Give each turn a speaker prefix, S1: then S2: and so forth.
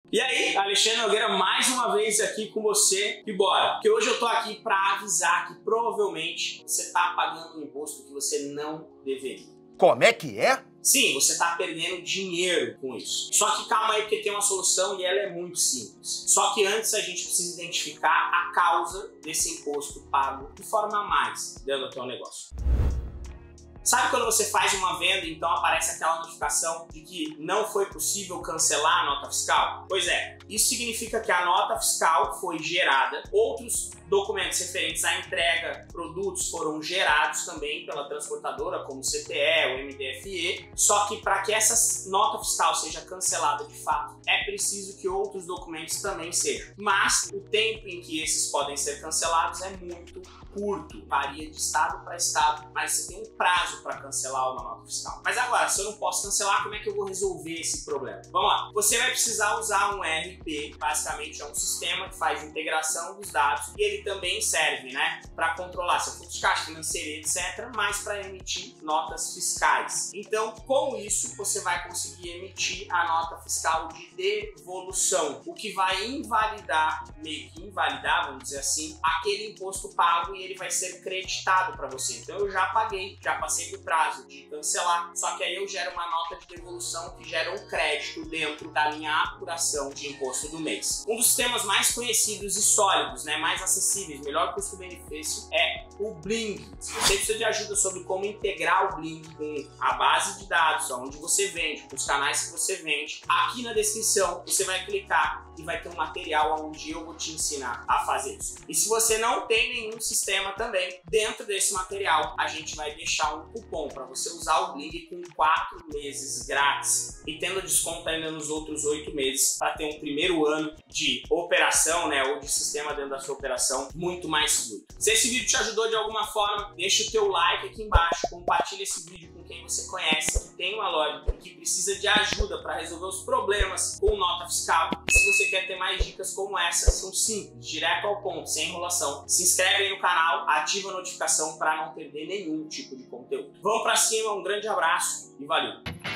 S1: E aí, Alexandre Nogueira mais uma vez aqui com você e bora! Porque hoje eu tô aqui para avisar que provavelmente você tá pagando um imposto que você não deveria.
S2: Como é que é?
S1: Sim, você tá perdendo dinheiro com isso. Só que calma aí, porque tem uma solução e ela é muito simples. Só que antes a gente precisa identificar a causa desse imposto pago de forma mais dando até o negócio. Sabe quando você faz uma venda e então aparece aquela notificação de que não foi possível cancelar a nota fiscal? Pois é, isso significa que a nota fiscal foi gerada, outros documentos referentes à entrega, produtos foram gerados também pela transportadora, como o CTE, o MDFE, só que para que essa nota fiscal seja cancelada de fato, é preciso que outros documentos também sejam. Mas o tempo em que esses podem ser cancelados é muito curto, varia de estado para estado, mas você tem um prazo para cancelar uma nota fiscal. Mas agora, se eu não posso cancelar, como é que eu vou resolver esse problema? Vamos lá, você vai precisar usar um ERP, basicamente é um sistema que faz integração dos dados e ele também serve, para controlar seu fluxo de caixa, financeiro, etc, mas para emitir notas fiscais. Então, com isso, você vai conseguir emitir a nota fiscal de devolução, o que vai invalidar, meio que invalidar, vamos dizer assim, aquele imposto pago e ele vai ser creditado para você. Então eu já paguei, já passei do prazo de cancelar, só que aí eu gero uma nota de devolução que gera um crédito dentro da minha apuração de imposto do mês. Um dos sistemas mais conhecidos e sólidos, mais acessíveis, melhor custo-benefício é o Bling. Se você precisa de ajuda sobre como integrar o Bling com a base de dados, onde você vende, com os canais que você vende, aqui na descrição você vai clicar e vai ter um material onde eu vou te ensinar a fazer isso. E se você não tem nenhum sistema também, dentro desse material a gente vai deixar um cupom para você usar o Bling com 4 meses grátis e tendo desconto ainda nos outros 8 meses para ter um primeiro ano de operação, ou de sistema dentro da sua operação muito mais fluido. Se esse vídeo te ajudou de alguma forma, deixa o teu like aqui embaixo, compartilha esse vídeo com quem você conhece, que tem uma loja e que precisa de ajuda para resolver os problemas com nota fiscal. E se você quer ter mais dicas como essa, são simples, direto ao ponto, sem enrolação, se inscreve aí no canal, ativa a notificação para não perder nenhum tipo de conteúdo. Vamos para cima, um grande abraço e valeu!